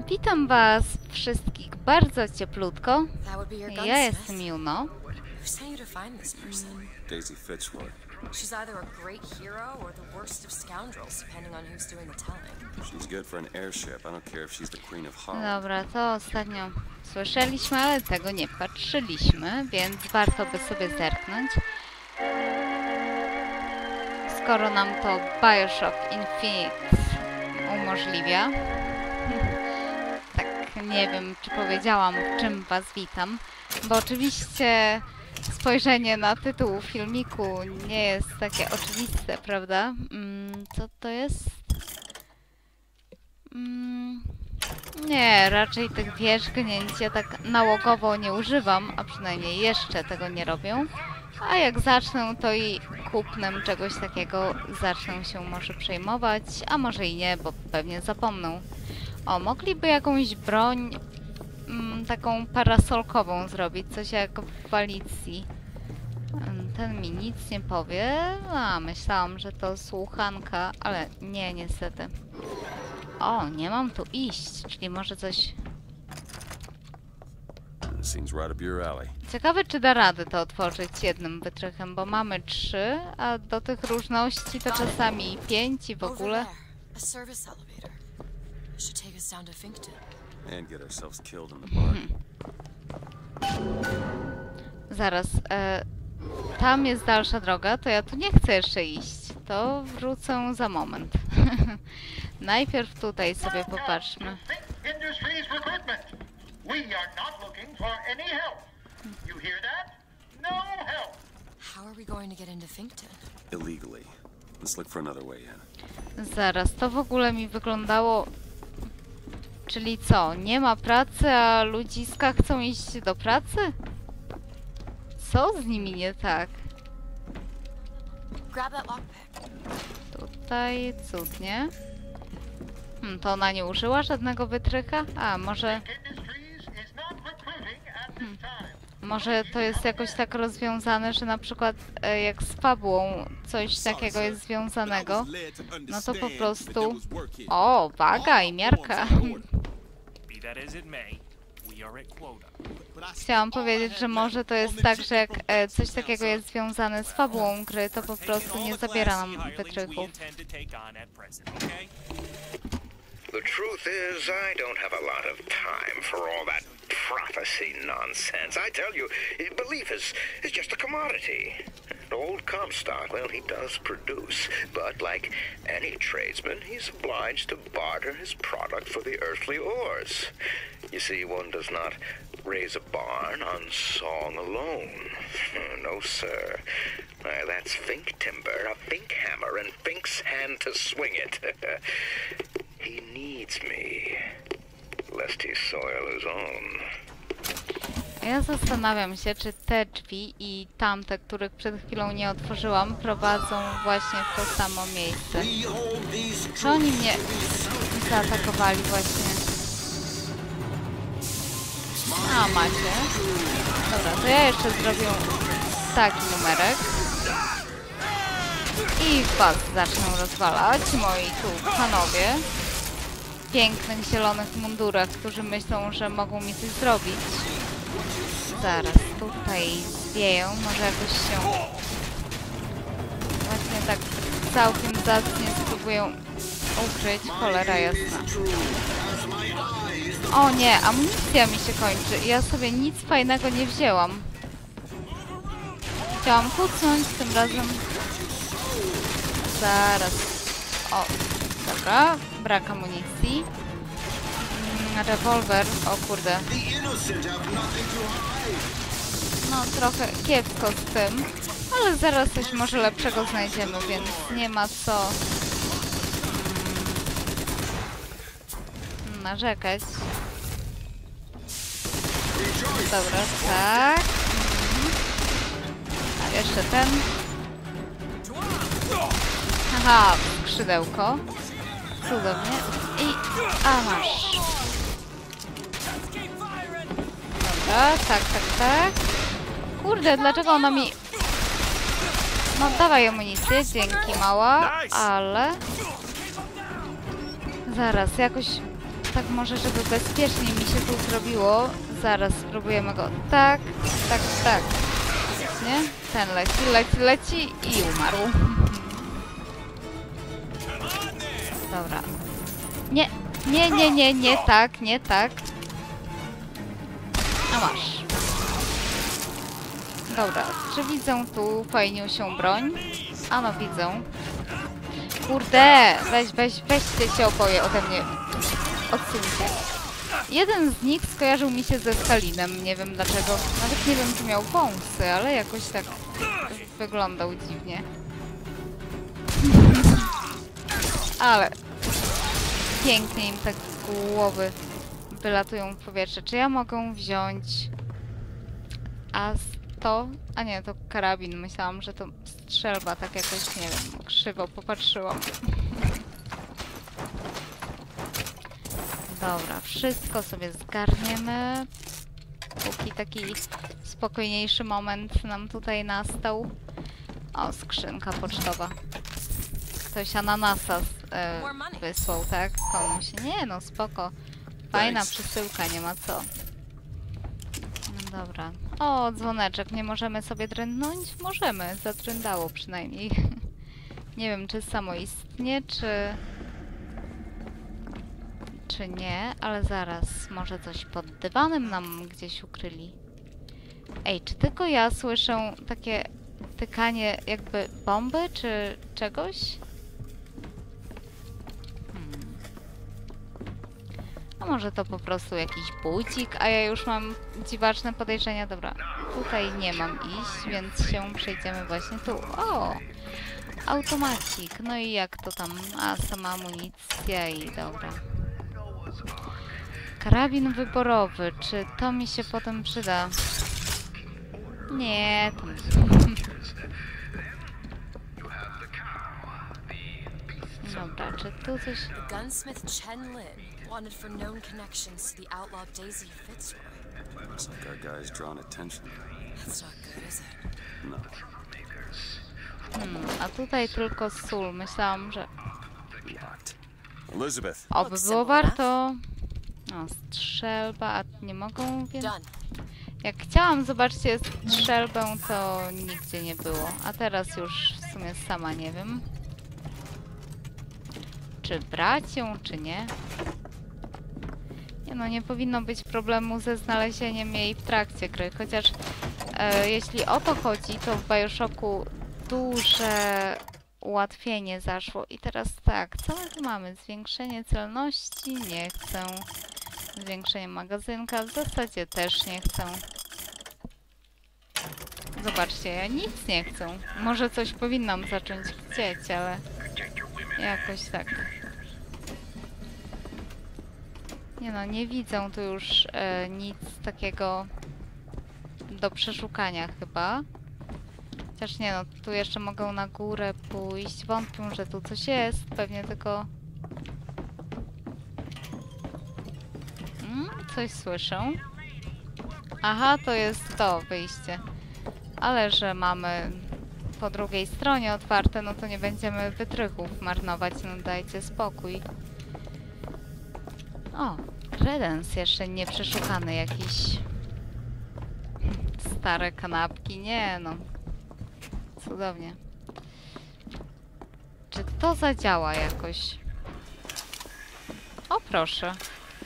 Witam was wszystkich bardzo cieplutko. Ja jestem Juno. Daisy Fitzroy. She's either a great hero or the worst of scoundrels, depending on who's doing the telling. She's good for an airship. I don't care if she's the queen of Holland. Dobra, to ostatnio słyszeliśmy, ale tego nie patrzyliśmy, więc warto by sobie zerknąć. Skoro nam to Bioshock Infinite umożliwia. Tak, nie wiem, czy powiedziałam, w czym was witam, bo oczywiście spojrzenie na tytuł filmiku nie jest takie oczywiste, prawda? Co to jest? Nie, raczej tych wierzgnięć ja tak nałogowo nie używam, a przynajmniej jeszcze tego nie robię. A jak zacznę, to i kupnem czegoś takiego zacznę się może przejmować, a może i nie, bo pewnie zapomnę. O, mogliby jakąś broń taką parasolkową zrobić, coś jak w Walicji. Ten mi nic nie powie. A, myślałam, że to słuchanka, ale nie, niestety. O, nie mam tu iść, czyli może coś... Seems right up your alley. Ciekawe, czy da radę to otworzyć jednym wytrychem, bo mamy 3, a do tych różności to czasami 5 i w ogóle. A service elevator. Should take us down to Finkton. And get ourselves killed in the bar. Zaraz, tam jest dalsza droga, to ja tu nie chcę jeszcze iść. To wrócę za moment. Najpierw tutaj sobie popatrzmy. Industries recruitment. We are not looking for any help. You hear that? No help. How are we going to get into Finkton? Illegally. Let's look for another way in. Zaraz, to w ogóle mi wyglądało... Czyli co, nie ma pracy, a ludziska chcą iść do pracy? Co z nimi nie tak? Grab that lockpick. Tutaj cudnie. To ona nie użyła żadnego wytrycha? A, może... Industries is not recruiting at this time. Może to jest jakoś tak rozwiązane, że na przykład jak z fabułą coś takiego jest związanego, no to po prostu... O, waga i miarka. Chciałam powiedzieć, że może to jest tak, że jak coś takiego jest związane z fabułą gry, to po prostu nie zabiera nam wytrychów. The truth is, I don't have a lot of time for all that prophecy nonsense. I tell you, belief is just a commodity. Old Comstock, well, he does produce, but like any tradesman, he's obliged to barter his product for the earthly ores. You see, one does not raise a barn on song alone. No, sir. That's Fink timber, a Fink hammer, and Fink's hand to swing it. He needs me, lest he soil his own. Ja zastanawiam się, czy te drzwi i tamte, których przed chwilą nie otworzyłam, prowadzą właśnie w to samo miejsce. Czy oni mnie zaatakowali właśnie? A, macie. Dobra, to ja jeszcze zrobię taki numerek. I was zacznę rozwalać, moi tu panowie. W pięknych, zielonych mundurach, którzy myślą, że mogą mi coś zrobić. Zaraz, tutaj zwieją, może jakoś się właśnie tak całkiem zacnie spróbują ukryć, cholera jasna. O nie, amunicja mi się kończy, ja sobie nic fajnego nie wzięłam. Chciałam kucnąć, tym razem... Zaraz, o, dobra, brak amunicji. Rewolwer, o kurde. No trochę kiepsko z tym, ale zaraz coś może lepszego znajdziemy, więc nie ma co narzekać. Dobra, tak. A jeszcze ten. Aha, skrzydełko. Cudownie. I... A, masz. Dobra, tak, tak, tak. Kurde, dlaczego ona mi... No, dawaj amunicję, dzięki mała, ale... Zaraz, jakoś tak może, żeby bezpiecznie mi się tu zrobiło. Zaraz spróbujemy go. Tak, tak, tak. Nie? Ten leci i umarł. Dobra. Nie tak, nie tak. A masz. Dobra, czy widzę tu fajniusią broń? Ano, widzę. Kurde, weźcie się oboje ode mnie. Odsuńcie. Jeden z nich skojarzył mi się ze Stalinem, nie wiem dlaczego. Nawet nie wiem, czy miał wąsy, ale jakoś tak wyglądał dziwnie. Ale pięknie im tak głowy wylatują w powietrze. Czy ja mogę wziąć A100? A nie, to karabin. Myślałam, że to strzelba, tak jakoś, nie wiem, krzywo popatrzyłam. Dobra, wszystko sobie zgarniemy. Póki taki spokojniejszy moment nam tutaj nastał. O, skrzynka pocztowa. Ktoś ananasa wysłał, tak? Komuś. Nie no, spoko. Fajna przesyłka, nie ma co. No dobra. O, dzwoneczek. Nie możemy sobie drętnąć? Możemy. Zadrędało przynajmniej. Nie wiem, czy samoistnie, czy nie, ale zaraz. Może coś pod dywanem nam gdzieś ukryli. Ej, czy tylko ja słyszę takie tykanie jakby bomby, czy czegoś? A może to po prostu jakiś budzik, a ja już mam dziwaczne podejrzenia. Dobra, tutaj nie mam iść, więc się przejdziemy właśnie tu. O! Automacik. No i jak to tam? A, sama amunicja i dobra. Karabin wyborowy. Czy to mi się potem przyda? Nie, to... Dobra, czy tu coś... Gunsmith Chen Lin, wanted for known connections to the outlaw Daisy Fitzroy. Looks like our guy's drawn attention. That's not good, is it? No. a tutaj tylko sól. Myślałam, że... Locked. Elizabeth. Oby było warto. O, strzelba, a nie mogą, więc... Done. Jak chciałam, zobaczcie, strzelbę, to nigdzie nie było. A teraz już w sumie sama nie wiem. Czy brać ją, czy nie? Nie no, nie powinno być problemu ze znalezieniem jej w trakcie gry. Chociaż jeśli o to chodzi, to w Bioshocku duże ułatwienie zaszło. I teraz tak, co my tu mamy? Zwiększenie celności? Nie chcę. Zwiększenie magazynka? W zasadzie też nie chcę. Zobaczcie, ja nic nie chcę. Może coś powinnam zacząć chcieć, ale jakoś tak. Nie no, nie widzę tu już nic takiego do przeszukania chyba. Chociaż nie no, tu jeszcze mogę na górę pójść. Wątpię, że tu coś jest. Pewnie tylko... coś słyszę. Aha, to jest to wyjście. Ale że mamy po drugiej stronie otwarte, no to nie będziemy wytrychów marnować. No dajcie spokój. O, kredens jeszcze nie przeszukany jakiś. Stare kanapki. Nie no. Cudownie. Czy to zadziała jakoś? O, proszę.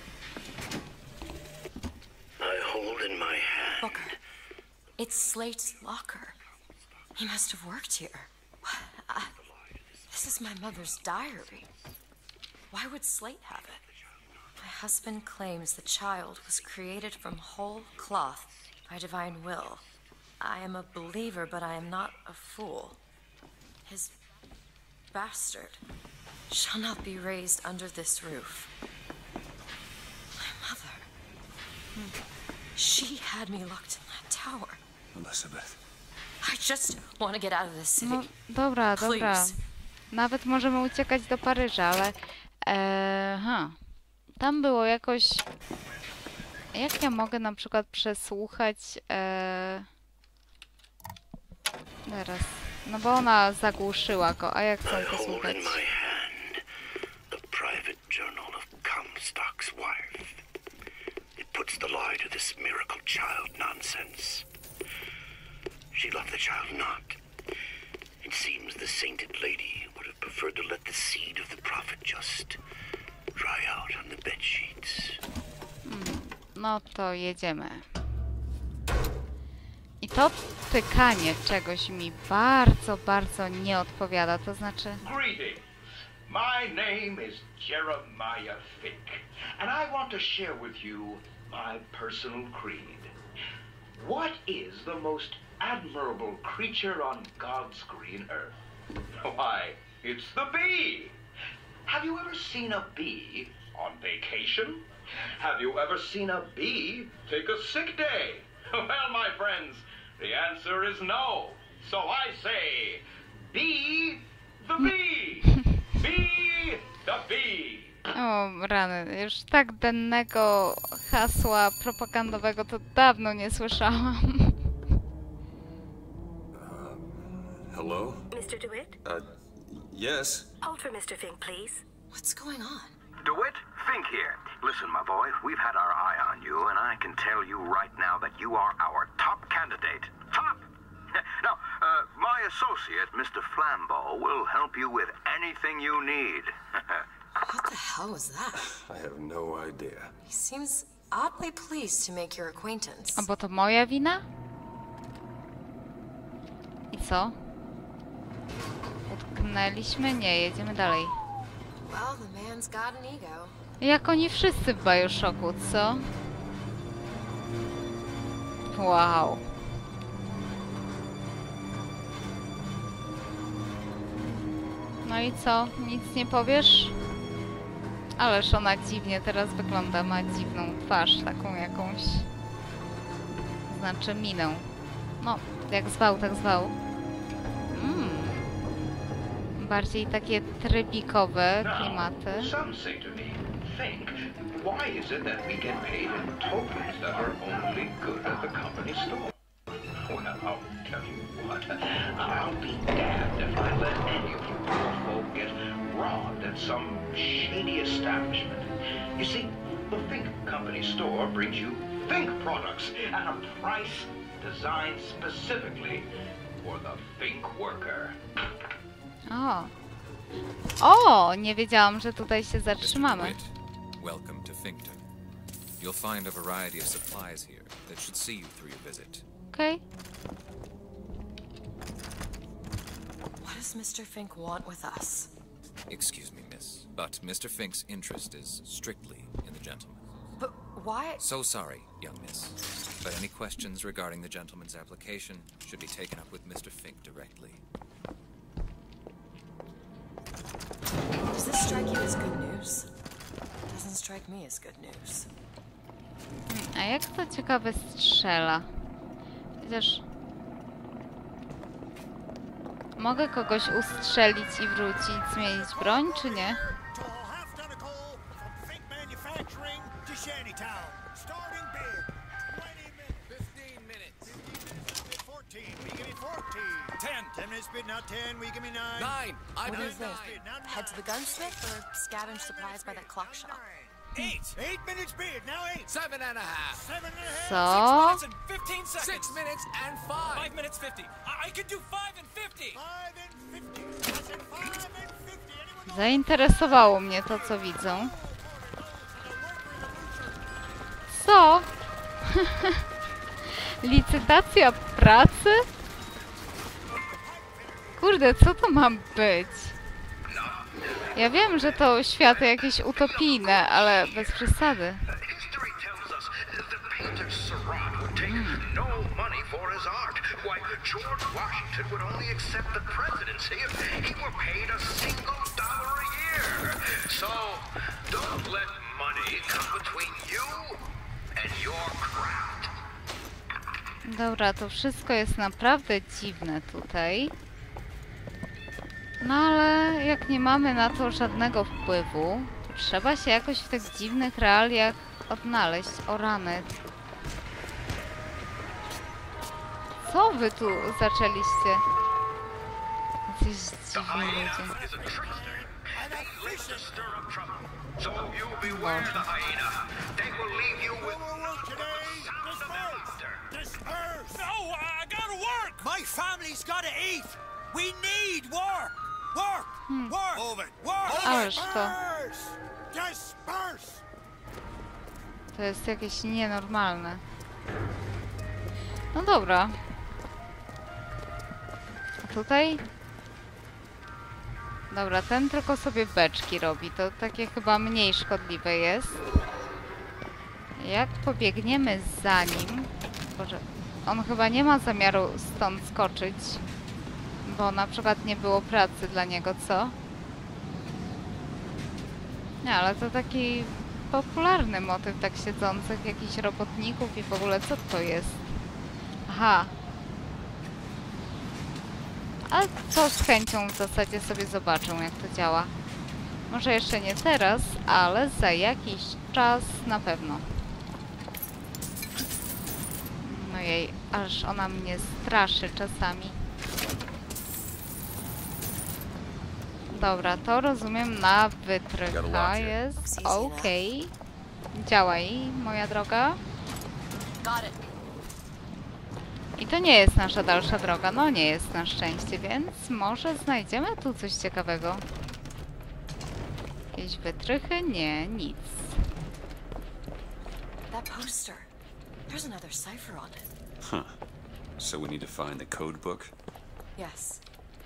I hold in my hand. Booker, it's Slate's locker. He must have worked here. This is my mother's diary. Why would Slate have it? My husband claims the child was created from whole cloth by divine will. I am a believer, but I am not a fool. His bastard shall not be raised under this roof. My mother. She had me locked in that tower. Elizabeth. I just want to get out of this city. No, dobra, dobra. Please. Nawet możemy uciekać do Paryża, ale... Tam było jakoś... Jak ja mogę na przykład przesłuchać... Zaraz. No bo ona zagłuszyła go, a jak chcę I hold posłuchać? in my hand the private journal of Comstock's child nonsense. She loved the child not. It seems the sainted lady would have preferred to let the seed of the prophet just dry out on the bed sheets. No to jedziemy. I to tykanie czegoś mi bardzo, bardzo nie odpowiada, to znaczy... Greetings. My name is Jeremiah Fink, and I want to share with you my personal creed. What is the most admirable creature on God's green earth? Why, it's the bee. Have you ever seen a bee on vacation? Have you ever seen a bee take a sick day? Well, my friends, the answer is no. So I say, be the bee. Be the bee. O, rany, już tak dennego hasła propagandowego to dawno nie słyszałam. Hello? Mr. DeWitt? Yes? Hold for Mr. Fink, please. What's going on? DeWitt, Fink here. Listen, my boy, we've had our eye on you, and I can tell you right now that you are our top candidate. Top! Now, my associate, Mr. Flambeau, will help you with anything you need. What the hell was that? I have no idea. He seems oddly pleased to make your acquaintance. A bo to moja wina? I co? Utknęliśmy? Nie, jedziemy dalej. Well, the man's got an ego. Jak oni wszyscy w Bioshocku, co? Wow. No i co? Nic nie powiesz? Ależ ona dziwnie teraz wygląda, ma dziwną twarz, taką jakąś... Znaczy minę. No, jak zwał, tak zwał. Bardziej takie trybikowe klimaty. Now, some say to me, Fink, why is it that we get paid in tokens that are only good at the company store? Well, I'll tell you what, I'll be damned if I let any of you poor folk get robbed at some shady establishment. You see, the Fink Company store brings you Fink products at a price designed specifically for the Fink worker. O! O! Nie wiedziałam, że tutaj się zatrzymamy. Mr. DeWitt, welcome to Finkton. You'll find a variety of supplies here that should see you through your visit. Okej. What does Mr. Fink want with us? Excuse me, miss, but Mr. Fink's interest is strictly in the gentleman. But why? So sorry, young miss, but any questions regarding the gentleman's application should be taken up with Mr. Fink directly. Does this strike you as good news? Doesn't strike me as good news. A jak to ciekawe strzela? Chociaż... Mogę kogoś ustrzelić i wrócić, zmienić broń, czy nie? What is this? Head to the gunsmith or scavenge supplies by that clock shop? 8 minutes bid, now 8. 7.5. 7.5. Co? 15 seconds. 6 minutes and 5. 5 minutes 50. I could do 5 and 50. 5 and 50. I said 5 and 50. Zainteresowało mnie to, co widzą. Co? Licytacja pracy? Kurde, co to ma być? Ja wiem, że to światy jakieś utopijne, ale bez przesady. History tells us the painter Seurat would take no money for his art. Why, George Washington would only accept the presidency if he were paid a single dollar a year. So, don't let money come between you and your craft. Dobra, to wszystko jest naprawdę dziwne tutaj. No ale jak nie mamy na to żadnego wpływu, to trzeba się jakoś w tych dziwnych realiach odnaleźć. O rany. Co wy tu zaczęliście? Jacyś dziwni ludzie. So you beware the hyena. They will leave you with nothing but the sound of their Keith! We need work! Work! Work! Move it! Work! Ależ to... Disperse! To jest jakieś nienormalne. No dobra. A tutaj? Dobra, ten tylko sobie beczki robi. To takie chyba mniej szkodliwe jest. Jak pobiegniemy za nim... Boże, on chyba nie ma zamiaru stąd skoczyć. Bo na przykład nie było pracy dla niego, co? Nie, ale to taki popularny motyw tak siedzących jakichś robotników i w ogóle co to jest? Aha. A to z chęcią w zasadzie sobie zobaczę, jak to działa. Może jeszcze nie teraz, ale za jakiś czas na pewno. No jej, aż ona mnie straszy czasami. Dobra, to rozumiem na wytrycha jest. Okej. Działaj, moja droga. I to nie jest nasza dalsza droga. No nie jest na szczęście, więc może znajdziemy tu coś ciekawego. Jakieś wytrychy? Nie, nic. That poster. There's another cipher on it. Huh. So we need to find the code book? Yes.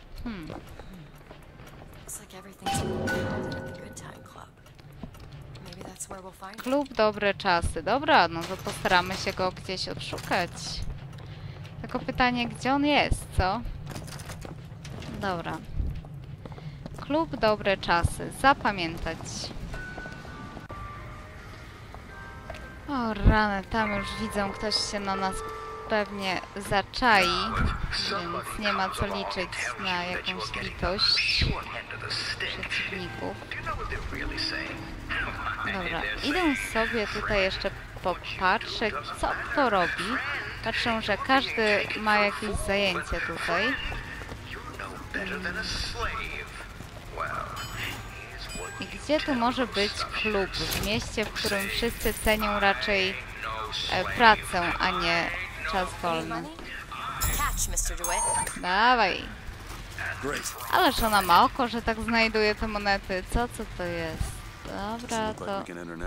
Looks like everything's held at the Good Time Club. Maybe that's where we'll find it. Klub Dobre Czasy. Dobra, no to postaramy się go gdzieś odszukać. Tylko pytanie, gdzie on jest, co? Dobra. Klub Dobre Czasy. Zapamiętać. O rany, tam już widzę, ktoś się na nas pewnie zaczai, więc nie ma co liczyć na jakąś litość przeciwników. Dobra, idę sobie tutaj jeszcze popatrzeć, co to robi. Patrzę, że każdy ma jakieś zajęcie tutaj. I gdzie tu może być klub? W mieście, w którym wszyscy cenią raczej pracę, a nie czas wolny. Dawaj. Ależ ona ma oko, że tak znajduje te monety. Co to jest? Dobra, to...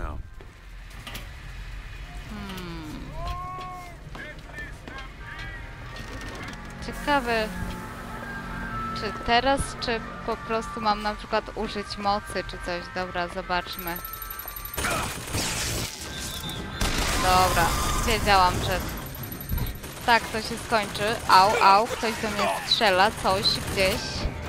Ciekawe, czy teraz, czy po prostu mam na przykład użyć mocy, czy coś. Dobra, zobaczmy. Dobra, wiedziałam, że tak to się skończy. Au, ktoś do mnie strzela, coś gdzieś.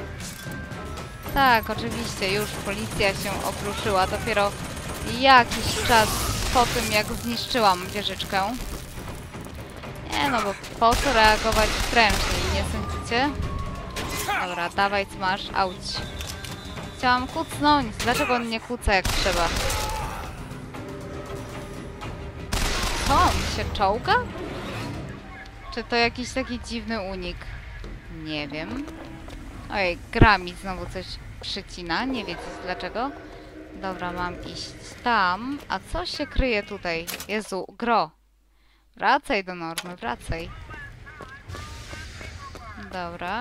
Tak, oczywiście, już policja się obruszyła. Dopiero jakiś czas po tym, jak zniszczyłam wieżyczkę. Nie no, bo po co reagować prężniej, nie sądzicie? Dobra, dawaj, co masz? Auć. Chciałam kucnąć. Dlaczego on nie kuca jak trzeba? Co? On się czołga? Czy to jakiś taki dziwny unik? Nie wiem. Ojej, gra mi znowu coś przycina. Nie wiecie dlaczego. Dobra, mam iść tam. A co się kryje tutaj? Jezu, gro. Wracaj do normy, wracaj. Dobra.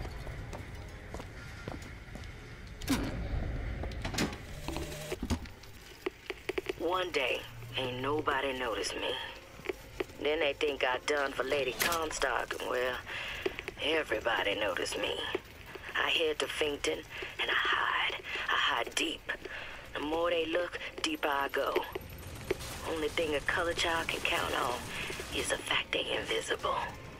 One day, ain't nobody noticed me. Then they think I done for Lady Comstock, and well, everybody noticed me. I head to Finkton, and I hide deep. The more they look, deeper I go. Only thing a color child can count on is the fact they invisible.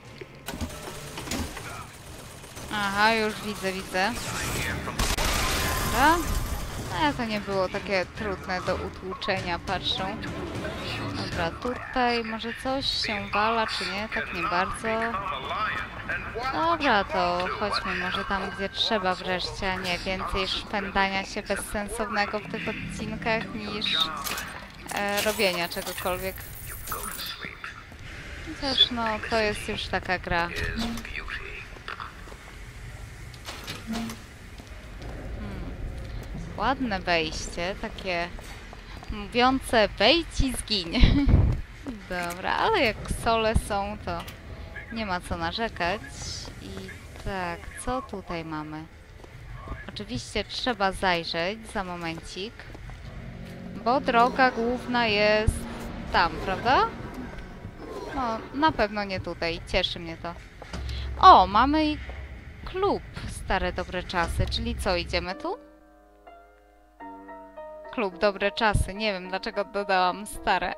Aha, już widzę. Dobra. No, to nie było takie trudne do utłuczenia, patrzą. Dobra, tutaj może coś się wala, czy nie? Tak nie bardzo. Dobra, to chodźmy może tam, gdzie trzeba wreszcie, a nie więcej szpędania się bezsensownego w tych odcinkach niż robienia czegokolwiek. Chociaż no, to jest już taka gra. Ładne wejście, takie mówiące wejdź i zgiń. Dobra, ale jak sole są, to nie ma co narzekać. I Tak, co tutaj mamy? Oczywiście trzeba zajrzeć za momencik, bo droga główna jest tam, prawda? No, na pewno nie tutaj. Cieszy mnie to. O, mamy i klub Stare Dobre Czasy, czyli co, idziemy tu? Klub Dobre Czasy. Nie wiem, dlaczego dodałam stare.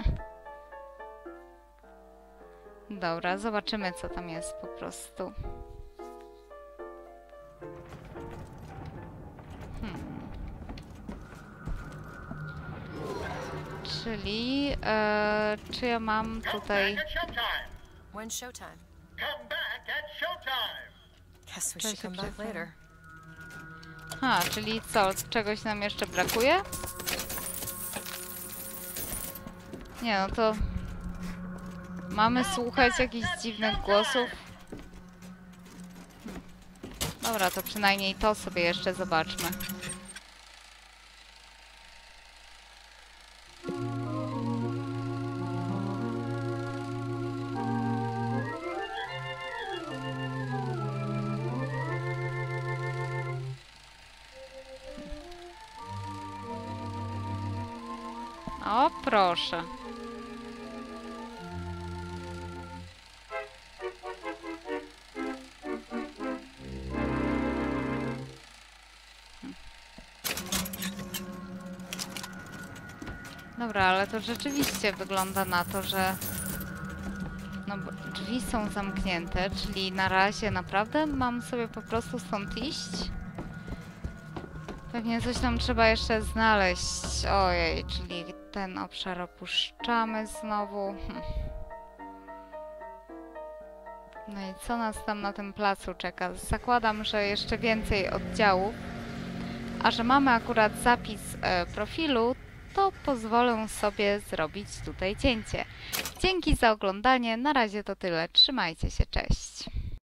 Dobra, zobaczymy, co tam jest po prostu. Czyli, czy ja mam tutaj... When's showtime? Come back at showtime. Guess we should come back later. Ha, czyli co? Czegoś nam jeszcze brakuje? Nie, no to... Mamy słuchać jakichś dziwnych głosów? Dobra, to przynajmniej to sobie jeszcze zobaczmy. O, proszę. Dobra, ale to rzeczywiście wygląda na to, że no, drzwi są zamknięte, czyli na razie naprawdę mam sobie po prostu stąd iść. Pewnie coś tam trzeba jeszcze znaleźć. Ojej, czyli ten obszar opuszczamy znowu. No i co nas tam na tym placu czeka? Zakładam, że jeszcze więcej oddziałów. A że mamy akurat zapis profilu, to pozwolę sobie zrobić tutaj cięcie. Dzięki za oglądanie. Na razie to tyle. Trzymajcie się. Cześć.